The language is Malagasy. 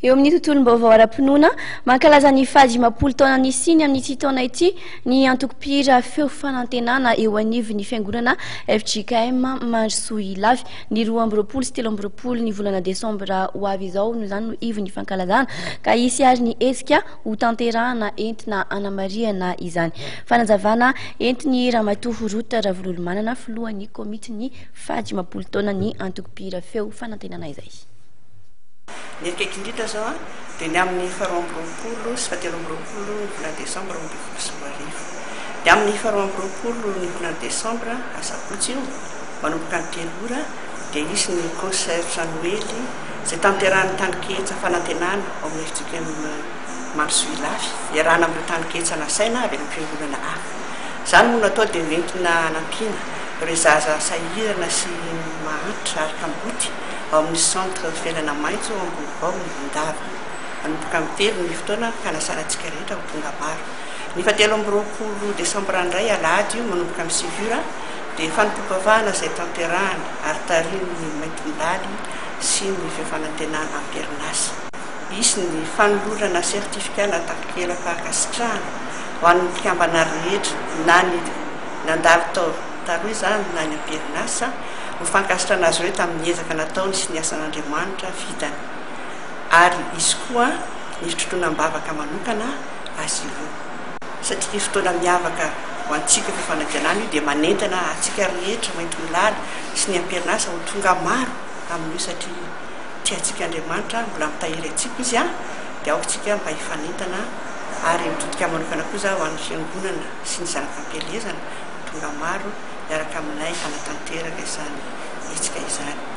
eo amin'ny tontolom-baovao ara-pinoana mankalaza ny fahadimapolo taona nisiny amin'ity taona ity ny antoko-pihira feo fanantenana eo anivo ny fiangonana FJKM Mandrosoilavy ny 12 sy 13 ny volana desambra ho avy izao no izany no ivo ny fankalazana ka isy ary ny hetsika ho tanterahana entina anamariana izany fanazavana entiny Ramatoa Rota Ravololomanana filohan'ny komity ny fahadimapolo taona ny antoko-pihira feo fanantenana izay. Ny akaiky indrindra zao dia ny amin'ny 12 sy 13 ny volana desambra 2020. Dia amin'ny 12 ny volana desambra asabotsy io manomboka ny 3 ora dia isy ny concert Noely izay tanterahany taniketsa fanantenana ao amin'ny FJKM Mandrosoilavy iarahana amin'ny taniketsa nasaina avy amin'ny fiangonana hafa. Izany moa natao dia entina anampiana ireo zaza sahirana sy mahantra araka-boty ao amin'ny centre fiainana maitso Ambovao ny Vondava. Manomboka amin'ny 3 ny fotoana ka nasanantsika rehetra ho tonga maro. Ny 17 desambra indray alahady io manomboka amin'ny 9 ora dia fanompam-pavahana izay tanterahana ary tarihin'ny Maitombaly sy ny fifanantenana am-pierinasa. Isy ny fanolorana sertifikat natankelam-pahakasitrahana ho an'ny mpikambana rehetra na ny nandalo tao taroha izany na ny am-pierinasa ho fankasitrana azy ireo tamin'ny ezaka nataony sy ny asan'Andriamanitra vitany. Ary izy koa ny fitrotonam-bavaka manokana azy ireo. Satria fotoana miavaka ho antsika fifanantenana io dia manentana atsika rehetra Maitombaly sy ny am-pierinasa ho tonga maro amin'io satria tiantsika Andriamanitra mbola mitahiry antsika izy dia aokantsika mba hifanentana ary mitodika manokana kosa ho an'ny fiangonana sy ny zanak'am-pielezana tonga maro miaraka aminay hanatanteraka izany hetsika izany.